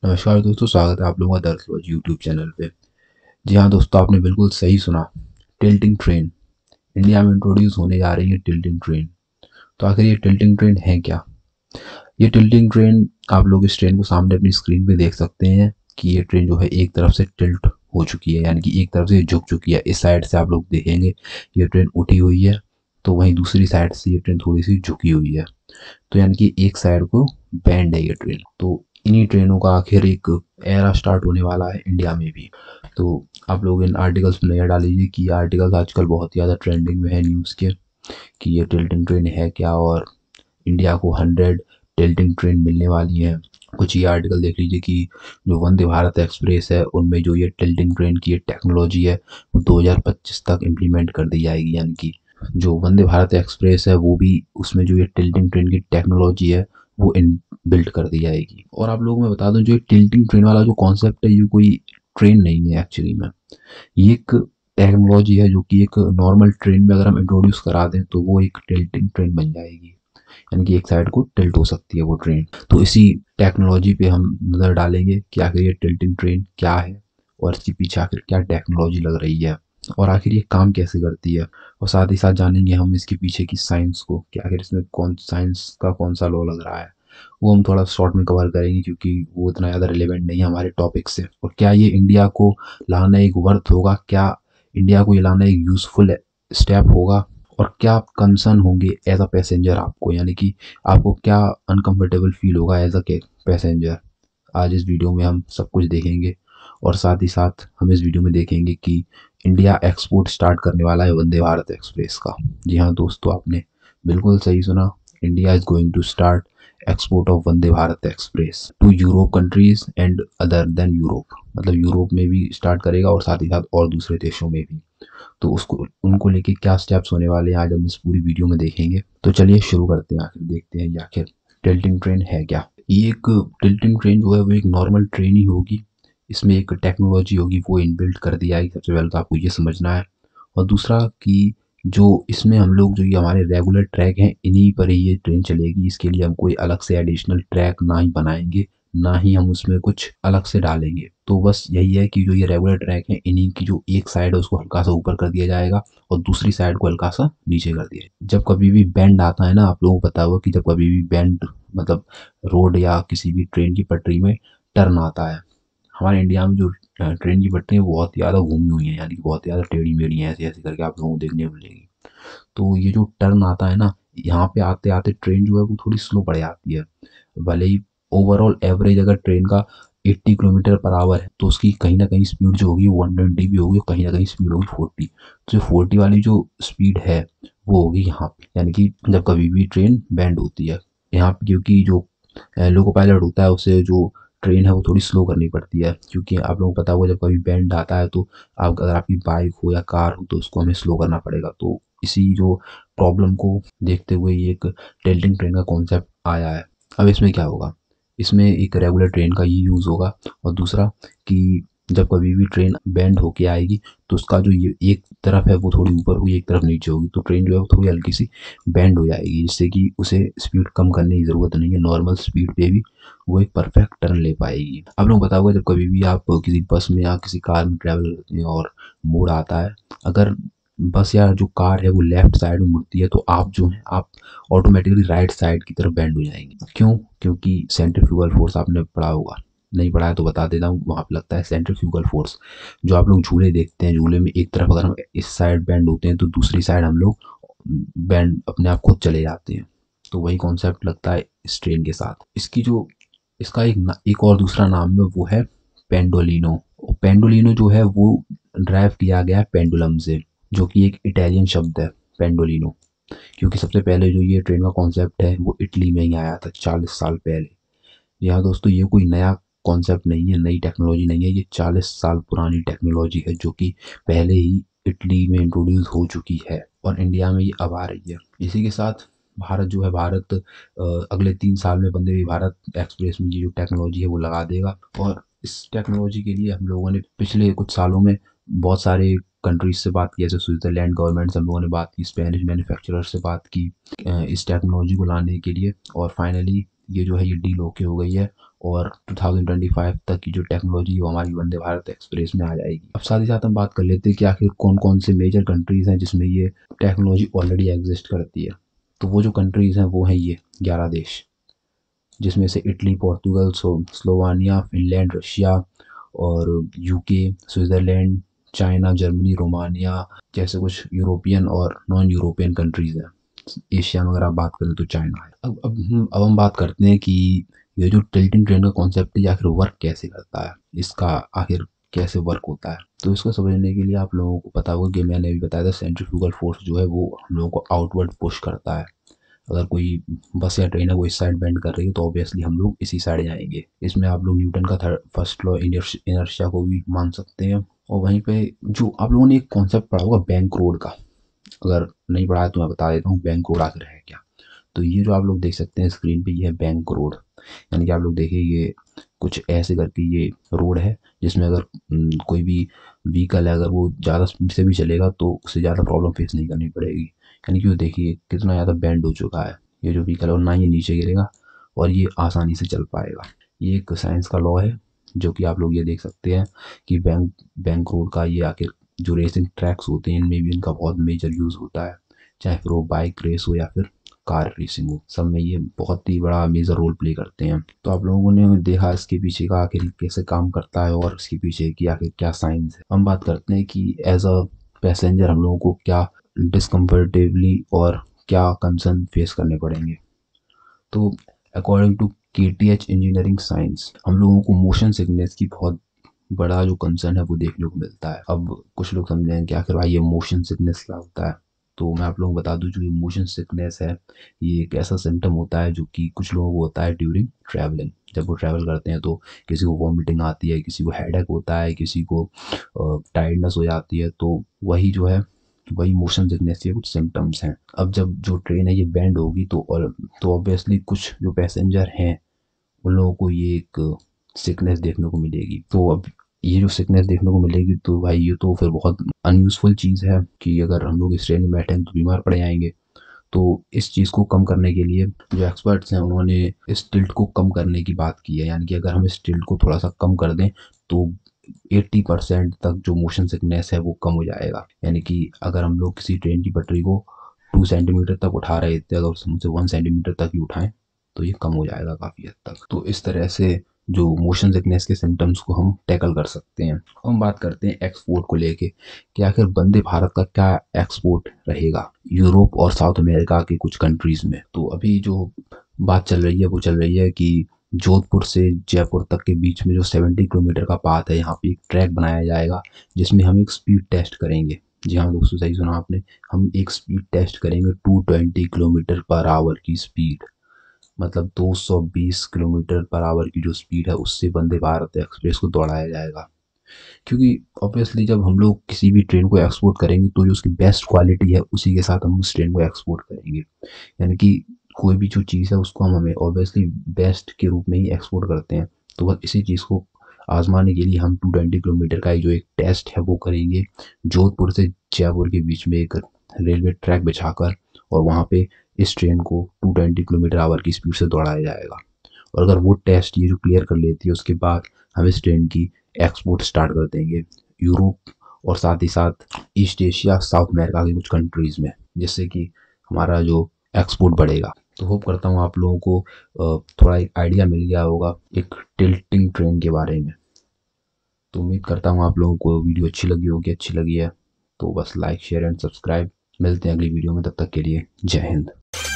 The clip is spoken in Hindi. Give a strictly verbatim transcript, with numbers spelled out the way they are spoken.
नमस्कार दोस्तों, स्वागत है आप लोगों का दरअसल यूट्यूब चैनल पे। जी हाँ दोस्तों, आपने बिल्कुल सही सुना। टिल्टिंग ट्रेन इंडिया में इंट्रोड्यूस होने जा रही है। टिल्टिंग ट्रेन, तो आखिर ये टिल्टिंग ट्रेन है क्या? ये टिल्टिंग ट्रेन, आप लोग इस ट्रेन को सामने अपनी स्क्रीन पे देख सकते हैं कि ये ट्रेन जो है एक तरफ से टिल्ट हो चुकी है, यानी कि एक तरफ से झुक चुकी है। इस साइड से आप लोग देखेंगे ये ट्रेन उठी हुई है, तो वहीं दूसरी साइड से ये ट्रेन थोड़ी सी झुकी हुई है। तो यानी कि एक साइड को बैंड है ये ट्रेन। तो इन्हीं ट्रेनों का आखिर एक एरा स्टार्ट होने वाला है इंडिया में भी। तो आप लोग इन आर्टिकल्स में नजर डालीजिए कि ये आर्टिकल्स आजकल बहुत ज़्यादा ट्रेंडिंग में है न्यूज़ के, कि ये टिल्टिंग ट्रेन है क्या और इंडिया को हंड्रेड टिल्टिंग ट्रेन मिलने वाली है। कुछ ये आर्टिकल देख लीजिए कि जो वंदे भारत एक्सप्रेस है उनमें जो ये टिल्टिंग ट्रेन की ये टेक्नोलॉजी है वो दो हज़ार पच्चीस तक इम्प्लीमेंट कर दी जाएगी। यानी कि जो वंदे भारत एक्सप्रेस है वो भी, उसमें जो ये टिल्टिंग ट्रेन की टेक्नोलॉजी है वो इन बिल्ट कर दी जाएगी। और आप लोगों को मैं बता दूं, जो ये टिल्टिंग ट्रेन वाला जो कॉन्सेप्ट है ये कोई ट्रेन नहीं है एक्चुअली में। ये एक टेक्नोलॉजी है जो कि एक नॉर्मल ट्रेन में अगर हम इंट्रोड्यूस करा दें तो वो एक टिल्टिंग ट्रेन बन जाएगी। यानी कि एक साइड को टिल्ट हो सकती है वो ट्रेन। तो इसी टेक्नोलॉजी पे हम नज़र डालेंगे कि आखिर ये टिल्टिंग ट्रेन क्या है और इसके पीछे आखिर क्या टेक्नोलॉजी लग रही है और आखिर ये काम कैसे करती है। और साथ ही साथ जानेंगे हम इसके पीछे की साइंस को, कि आखिर इसमें कौन साइंस का कौन सा लॉ लग रहा है। वो हम थोड़ा शॉर्ट में कवर करेंगे क्योंकि वो इतना ज़्यादा रिलेवेंट नहीं है हमारे टॉपिक से। और क्या ये इंडिया को लाना एक वर्थ होगा, क्या इंडिया को ये लाना एक यूज़फुल स्टेप होगा, और क्या आप कंसर्न होंगे एज अ पैसेंजर आपको, यानी कि आपको क्या अनकंफर्टेबल फील होगा एज अ पैसेंजर। आज इस वीडियो में हम सब कुछ देखेंगे। और साथ ही साथ हम इस वीडियो में देखेंगे कि इंडिया एक्सपोर्ट स्टार्ट करने वाला है वंदे भारत एक्सप्रेस का। जी हाँ दोस्तों, आपने बिल्कुल सही सुना। India is going to start export of Vande Bharat express to Europe countries and other than Europe. मतलब यूरोप में भी स्टार्ट करेगा और साथ ही साथ और दूसरे देशों में भी। तो उसको उनको लेके क्या स्टेप्स होने वाले हैं आज हम इस पूरी वीडियो में देखेंगे। तो चलिए शुरू करते हैं, आखिर देखते हैं ये आखिर टिल्टिंग ट्रेन है क्या। ये एक टिल्टिंग ट्रेन जो है वो एक नॉर्मल ट्रेन ही होगी। इसमें एक टेक्नोलॉजी होगी वो इनबिल्ट कर दी जाएगी। सबसे पहले तो आपको ये समझना है। और दूसरा कि जो इसमें हम लोग, जो ये हमारे रेगुलर ट्रैक हैं इन्हीं पर ही ये ट्रेन चलेगी। इसके लिए हम कोई अलग से एडिशनल ट्रैक ना ही बनाएंगे, ना ही हम उसमें कुछ अलग से डालेंगे। तो बस यही है कि जो ये रेगुलर ट्रैक है इन्हीं की जो एक साइड है उसको हल्का सा ऊपर कर दिया जाएगा और दूसरी साइड को हल्का सा नीचे कर दिया जाएगा। जब कभी भी बैंड आता है ना, आप लोगों को पता होगा कि जब कभी भी बैंड मतलब रोड या किसी भी ट्रेन की पटरी में टर्न आता है, हमारे इंडिया में जो ट्रेन की पटरी है वो बहुत ज़्यादा घूमी हुई है, यानी कि बहुत ज़्यादा टेढ़ी मेढ़ी है, ऐसे ऐसे करके आप लोगों को देखने को मिलेगी। तो ये जो टर्न आता है ना, यहाँ पे आते आते ट्रेन जो है वो थोड़ी स्लो पड़ जाती है। भले ही ओवरऑल एवरेज अगर ट्रेन का अस्सी किलोमीटर पर आवर है तो उसकी कहीं ना कहीं स्पीड जो होगी वो एक सौ बीस भी होगी और कहीं ना कहीं स्पीड होगी चालीस। तो जो चालीस वाली जो स्पीड है वो होगी यहाँ पे, यानी कि जब कभी भी ट्रेन बैंड होती है यहाँ पे, क्योंकि जो लोको पायलट होता है उसे जो ट्रेन है वो थोड़ी स्लो करनी पड़ती है। क्योंकि आप लोगों को पता होगा जब कभी बैंड आता है तो आप, अगर आपकी बाइक हो या कार हो, तो उसको हमें स्लो करना पड़ेगा। तो इसी जो प्रॉब्लम को देखते हुए ये एक टिल्टिंग ट्रेन का कॉन्सेप्ट आया है। अब इसमें क्या होगा, इसमें एक रेगुलर ट्रेन का ही यूज़ होगा। और दूसरा कि जब कभी भी ट्रेन बैंड होके आएगी तो उसका जो ये एक तरफ है वो थोड़ी ऊपर होगी, एक तरफ नीचे होगी, तो ट्रेन जो है वो थोड़ी हल्की सी बैंड हो जाएगी, जिससे कि उसे स्पीड कम करने की ज़रूरत नहीं है। नॉर्मल स्पीड पे भी वो एक परफेक्ट टर्न ले पाएगी। आप लोगों को पता होगा जब कभी भी आप किसी बस में या किसी कार में ट्रैवल करते हैं और मोड़ आता है, अगर बस या जो कार है वो लेफ्ट साइड में मुड़ती है तो आप जो है आप ऑटोमेटिकली राइट साइड की तरफ बैंड हो जाएंगे। क्यों? क्योंकि सेंट्रीफ्यूगल फोर्स आपने पढ़ा होगा, नहीं पढ़ा है तो बता देता हूँ। वहाँ पे लगता है सेंट्रीफ्यूगल फोर्स। जो आप लोग झूले देखते हैं, झूले में एक तरफ अगर हम इस साइड बैंड होते हैं तो दूसरी साइड हम लोग बैंड अपने आप खुद चले जाते हैं। तो वही कॉन्सेप्ट लगता है इस ट्रेन के साथ। इसकी जो इसका एक ना, एक और दूसरा नाम है वो है पेंडोलिनो। पेंडोलिनो जो है वो ड्राइव किया गया है पेंडुलम से, जो कि एक इटालियन शब्द है पेंडोलिनो। क्योंकि सबसे पहले जो ये ट्रेन का कॉन्सेप्ट है वो इटली में ही आया था चालीस साल पहले। यहाँ दोस्तों ये कोई नया कॉन्सेप्ट नहीं है, नई टेक्नोलॉजी नहीं है, ये चालीस साल पुरानी टेक्नोलॉजी है जो कि पहले ही इटली में इंट्रोड्यूस हो चुकी है और इंडिया में ये अब आ रही है। इसी के साथ भारत जो है, भारत अ, अगले तीन साल में वंदे भारत एक्सप्रेस में ये जो टेक्नोलॉजी है वो लगा देगा। और इस टेक्नोलॉजी के लिए हम लोगों ने पिछले कुछ सालों में बहुत सारे कंट्रीज से बात की, जैसे स्विट्जरलैंड गवर्नमेंट से हम लोगों ने बात की, स्पेनिश मैन्युफैक्चरर से बात की अ, इस टेक्नोलॉजी को लाने के लिए। और फाइनली ये जो है ये डील ओके हो गई है और टू थाउजेंड ट्वेंटी फाइव तक की जो टेक्नोलॉजी है वो हमारी वंदे भारत एक्सप्रेस में आ जाएगी। अब साथ ही साथ हम बात कर लेते हैं कि आखिर कौन कौन से मेजर कंट्रीज़ हैं जिसमें ये टेक्नोलॉजी ऑलरेडी एग्जिस्ट करती है। तो वो जो कंट्रीज़ हैं वो हैं ये ग्यारह देश, जिसमें से Italy, Portugal, Slovenia, Finland, Russia और UK, Switzerland, China, Germany, Romania जैसे कुछ यूरोपियन और नॉन यूरोपियन कंट्रीज़ हैं। एशिया में अगर आप बात करें तो चाइना है। अब अब हम अब हम बात करते हैं कि ये जो टिल्टिंग ट्रेन का कॉन्सेप्ट है ये आखिर वर्क कैसे करता है, इसका आखिर कैसे वर्क होता है। तो इसको समझने के लिए आप लोगों को पता होगा कि मैंने अभी बताया था सेंट्रीफ्यूगल फोर्स जो है वो हम लोगों को आउटवर्ड पुश करता है। अगर कोई बस या ट्रेन है वो इस साइड बेंड कर रही है तो ऑब्वियसली हम लोग इसी साइड जाएंगे। इसमें आप लोग न्यूटन का थर्ड फर्स्ट लॉ इनर्शिया को भी मान सकते हैं। और वहीं पे जो आप लोगों ने एक कॉन्सेप्ट पढ़ा होगा बैंक रोड का, अगर नहीं पढ़ा है तो मैं बता देता हूँ बैंक रोड आखिर है क्या। तो ये जो आप लोग देख सकते हैं स्क्रीन पे ये है बैंक रोड, यानी कि आप लोग देखिए ये कुछ ऐसे करके ये रोड है जिसमें अगर न, कोई भी व्हीकल है अगर वो ज़्यादा स्पीड से भी चलेगा तो उससे ज़्यादा प्रॉब्लम फेस नहीं करनी पड़ेगी। यानी कि वो देखिए कितना ज़्यादा बैंड हो चुका है ये जो व्हीकल है, और ना ये नीचे गिरेगा और ये आसानी से चल पाएगा। ये एक साइंस का लॉ है जो कि आप लोग ये देख सकते हैं कि बैंक बैंक रोड का ये आखिर जो रेसिंग ट्रैक्स होते हैं इनमें भी इनका बहुत मेजर यूज़ होता है, चाहे फिर वो बाइक रेस हो या फिर कार रेसिंग हो, सब में ये बहुत ही बड़ा मेजर रोल प्ले करते हैं। तो आप लोगों ने देखा इसके पीछे का आखिर कैसे काम करता है और इसके पीछे की आखिर क्या साइंस है। हम बात करते हैं कि एज अ पैसेंजर हम लोगों को क्या डिसकम्फर्टेबली और क्या कंसर्न फेस करने पड़ेंगे। तो according to K T H engineering science हम लोगों को मोशन सिकनेस की बहुत बड़ा जो कंसर्न है वो देखने को मिलता है। अब कुछ लोग समझेंगे कि आखिर भाई ये मोशन सिकनेस क्या होता है। तो मैं आप लोगों को बता दूं जो ये मोशन सिकनेस है ये एक ऐसा सिम्टम होता है जो कि कुछ लोगों को होता है ड्यूरिंग ट्रैवलिंग। जब वो ट्रैवल करते हैं तो किसी को वॉमिटिंग आती है, किसी को हेडेक होता है, किसी को टायर्डनेस हो जाती है। तो वही जो है वही मोशन सिकनेस के कुछ सिम्टम्स हैं। अब जब जो ट्रेन है ये बैंड होगी तो और तो ऑब्वियसली कुछ जो पैसेंजर हैं उन लोगों को ये एक सिकनेस देखने को मिलेगी। तो अब ये जो सिकनेस देखने को मिलेगी तो भाई ये तो फिर बहुत अनयूजफुल चीज़ है कि अगर हम लोग इस ट्रेन में बैठे हैं तो बीमार पड़ जाएंगे। तो इस चीज़ को कम करने के लिए जो एक्सपर्ट्स हैं उन्होंने इस टिल्ट को कम करने की बात की है, यानी कि अगर हम इस टिल्ट को थोड़ा सा कम कर दें तो अस्सी परसेंट तक जो मोशन सिकनेस है वो कम हो जाएगा। यानी कि अगर हम लोग किसी ट्रेन की पटरी को टू सेंटीमीटर तक उठा रहे थे, अगर उसे वन सेंटीमीटर तक ही उठाएं तो ये कम हो जाएगा काफ़ी हद तक। तो इस तरह से जो मोशन सिकनेस के सिम्टम्स को हम टैकल कर सकते हैं। हम बात करते हैं एक्सपोर्ट को लेके कि आखिर वंदे भारत का क्या एक्सपोर्ट रहेगा यूरोप और साउथ अमेरिका के कुछ कंट्रीज में। तो अभी जो बात चल रही है वो चल रही है कि जोधपुर से जयपुर तक के बीच में जो सत्तर किलोमीटर का पाथ है यहाँ पे एक ट्रैक बनाया जाएगा जिसमें हम एक स्पीड टेस्ट करेंगे। जी हाँ दोस्तों, सही सुना आपने, हम एक स्पीड टेस्ट करेंगे दो सौ बीस किलोमीटर पर आवर की स्पीड, मतलब दो सौ बीस किलोमीटर पर आवर की जो स्पीड है उससे वंदे भारत एक्सप्रेस को दौड़ाया जाएगा। क्योंकि ऑब्वियसली जब हम लोग किसी भी ट्रेन को एक्सपोर्ट करेंगे तो जो उसकी बेस्ट क्वालिटी है उसी के साथ हम उस ट्रेन को एक्सपोर्ट करेंगे। यानी कि कोई भी जो चीज़ है उसको हम हमें ऑब्वियसली बेस्ट के रूप में ही एक्सपोर्ट करते हैं। तो बस इसी चीज़ को आजमाने के लिए हम दो सौ बीस किलोमीटर का जो एक टेस्ट है वो करेंगे जोधपुर से जयपुर के बीच में एक रेलवे ट्रैक बिछाकर, और वहाँ पे इस ट्रेन को दो सौ बीस किलोमीटर आवर की स्पीड से दौड़ाया जाएगा। और अगर वो टेस्ट ये जो क्लियर कर लेती है उसके बाद हम इस ट्रेन की एक्सपोर्ट स्टार्ट कर देंगे यूरोप और साथ ही साथ ईस्ट एशिया, साउथ अमेरिका की कुछ कंट्रीज़ में, जिससे कि हमारा जो एक्सपोर्ट बढ़ेगा। तो होप करता हूँ आप लोगों को थोड़ा एक आइडिया मिल गया होगा एक टिल्टिंग ट्रेन के बारे में। तो उम्मीद करता हूँ आप लोगों को वीडियो अच्छी लगी होगी। अच्छी लगी है तो बस लाइक शेयर एंड सब्सक्राइब। मिलते हैं अगली वीडियो में, तब तक के लिए जय हिंद।